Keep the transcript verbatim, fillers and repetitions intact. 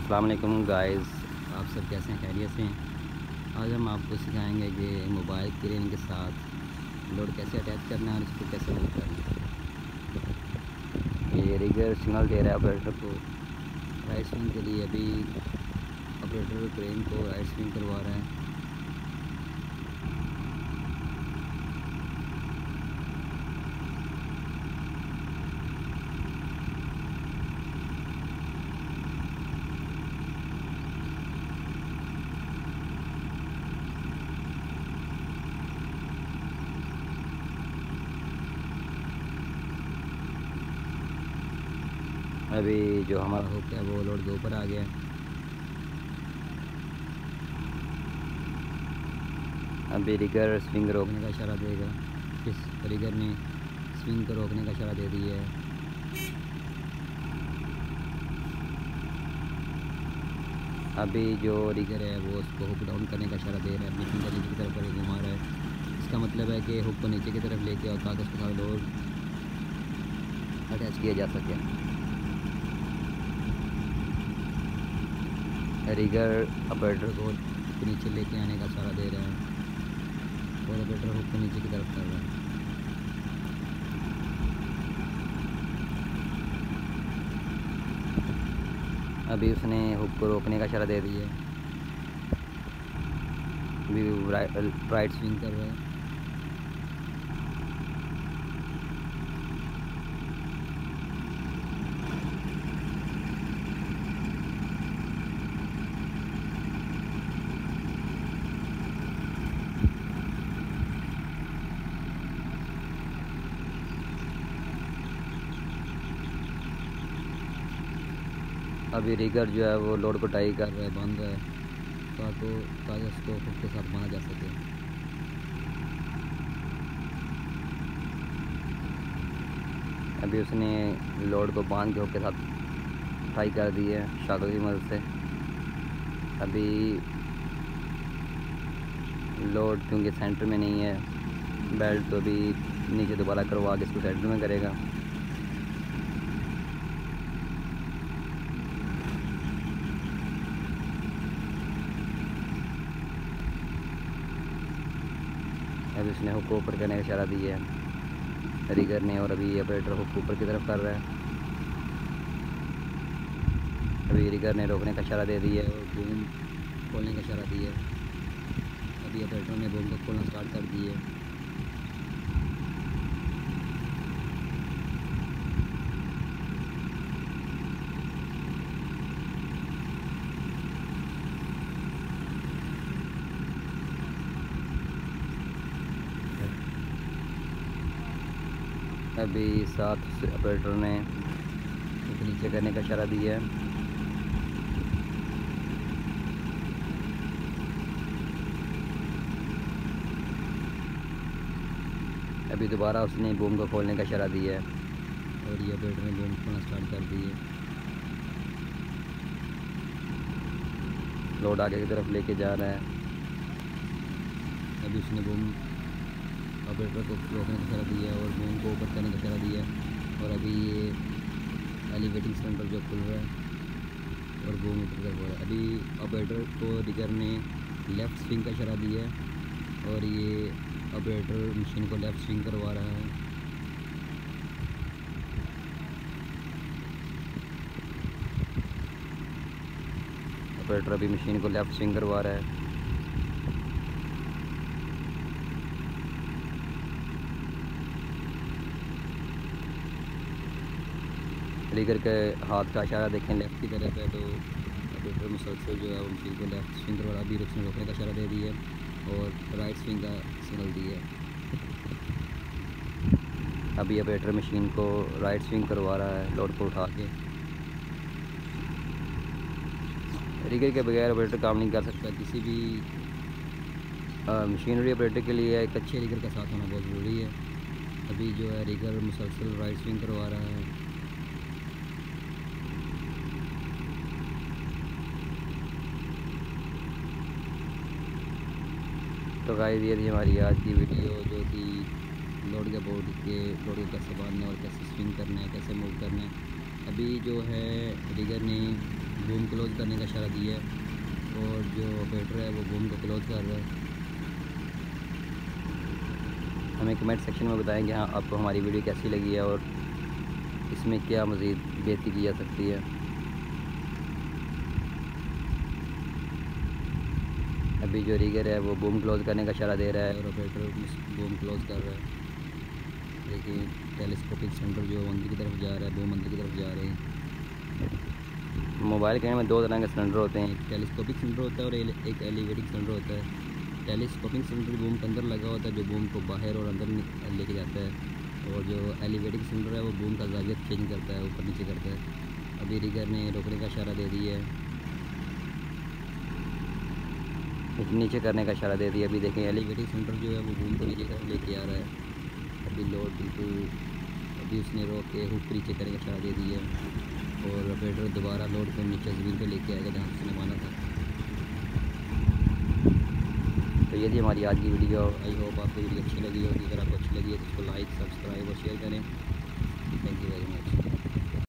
अस्सलाम वालेकुम गाइस, आप सब कैसे हैं? खैरियत से हैं? आज हम आपको सिखाएंगे कि मोबाइल क्रेन के साथ लोड कैसे अटैच करना है और इसको कैसे मूव करना है। ये रिगर सिग्नल दे रहा है ऑपरेटर को राइट स्विंग के लिए। अभी ऑपरेटर क्रेन को राइट स्विंग करवा रहा है। अभी जो हमारा हुक है वो लोड के ऊपर आ गया है। अभी रिगर स्विंग रोकने का इशारा देगा। इस रिगर ने स्विंग को रोकने का इशारा दे दिया है। अभी जो रिगर है वो उसको हुक डाउन करने का इशारा दे रहा है। अपनी फिंगर नीचे की तरफ करके घुमा रहा है। इसका मतलब है कि हुक को नीचे की तरफ लेके और ताकि उसके साथ लोड अटैच किया जा सके। रिगर ऑपरेटर को नीचे लेके आने का इशारा दे रहा है और ऑपरेटर हुक को नीचे की तरफ कर रहा है। अभी उसने हुक को रोकने का इशारा दे दिया है। अभी राइट राइट स्विंग कर रहा है। अभी रिगर जो है वो लोड को टाई कर रहा है, बांध रहा है ताकि ताकि उसको हुक के साथ बांधा जा सके। अभी उसने लोड को बांध के हुक के साथ टाई कर दी है शाकल की मदद से। अभी लोड क्योंकि सेंटर में नहीं है, बेल्ट तो अभी नीचे दोबारा करवा के इसको सेंटर में करेगा। अभी उसने हुक को ऊपर करने का इशारा दिया है रिगर ने और अभी ऑपरेटर हुक ऊपर की तरफ कर रहा है। अभी रिगर ने रोकने का इशारा दे दिया है और बूम खोलने का इशारा दिया है। अभी ऑपरेटर ने बूम को खोलना स्टार्ट कर दिया है। अभी साथ ऑपरेटर ने नीचे करने का इशारा दिया है। अभी दोबारा उसने बूम को खोलने का इशारा दिया है और ये ऑपरेटर ने बूम खोलना स्टार्ट कर दी है। लोड आगे की तरफ लेके जा रहा है। अभी उसने बूम ऑपरेटर को रोकने का इशारा दिया है और बूम को ऊपर करने का इशारा दिया है और अभी ये एलिवेटिंग सिलेंडर जो खुल रहा है और बूम ऊपर कर रहा है। अभी ऑपरेटर को रिगर ने लेफ़्ट स्विंग का इशारा दिया है और ये ऑपरेटर मशीन को लेफ़्ट स्विंग करवा रहा है। ऑपरेटर अभी मशीन को लेफ़्ट स्विंग करवा रहा है। रिगर के हाथ का इशारा देखें लेफ़्ट की तरफ है तो ऑपरेटर मुसलसल जो है वो मशीन को लेफ़्ट स्विंग करवा रहा है। अभी उसने रोकने का इशारा दे दिया है और राइट स्विंग का सिग्नल दिया है। अभी ऑपरेटर मशीन को राइट स्विंग करवा रहा है लोड को उठा के। रिगर के बगैर ऑपरेटर काम नहीं कर सकता। किसी भी मशीनरी ऑपरेटर के लिए एक अच्छे रिगर का साथ होना बहुत ज़रूरी है। अभी जो है रिगर मुसलसल राइट स्विंग करवा रहा है। तो गाइस ये थी हमारी आज की वीडियो जो कि लोड के बोर्ड के लोड को कैसे बांधना और कैसे स्विंग करना है, कैसे मूव करना है। अभी जो है रिगर ने बूम क्लोज़ करने का इशारा दिया है और जो ऑपरेटर है वो बूम को क्लोज़ कर रहा है। हमें कमेंट सेक्शन में बताएं कि हाँ आपको हमारी वीडियो कैसी लगी है और इसमें क्या मज़ीद बेहतरी की जा सकती है। अभी जो रीगर है वो बूम क्लोज़ करने का इशारा दे रहा है और ऑपरेटर बूम क्लोज़ कर रहा है। देखिए टेलीस्कोपिक सेंटर जो मंदिर की तरफ जा रहा है, बूम मंदिर की तरफ जा रहे हैं। मोबाइल कैमरे में दो तरह के सिलेंडर होते हैं, एक टेलीस्कोपिक सिलेंडर होता है और एक एलिवेटिंग सिलेंडर होता है। टेलीस्कोपिक सिलेंडर बूम के अंदर लगा होता है जो बूम को बाहर और अंदर लेके जाता है, और जो एलिवेटिंग सिलेंडर है वो बूम का जाविया चेंज करता है, ऊपर नीचे करता है। अभी रिगर ने रोकने का इशारा दे दिया है, नीचे करने का इशारा दे दिया। अभी देखें एलिवेटिंग सिलेंडर जो है वो बूम को नीचे कर लेके आ रहा है। अभी लोड बिल्कुल, अभी उसने रोक के हुक नीचे करने का इशारा दे दिया और ऑपरेटर दोबारा लोड को नीचे ज़मीन पे लेके आएगा जहाँ उसने माना था। तो ये थी हमारी आज की वीडियो। आई होप आपको वीडियो अच्छी लगी होगी। अगर आपको अच्छी लगी है तो इसको लाइक, सब्सक्राइब और शेयर करें। Thank you very much.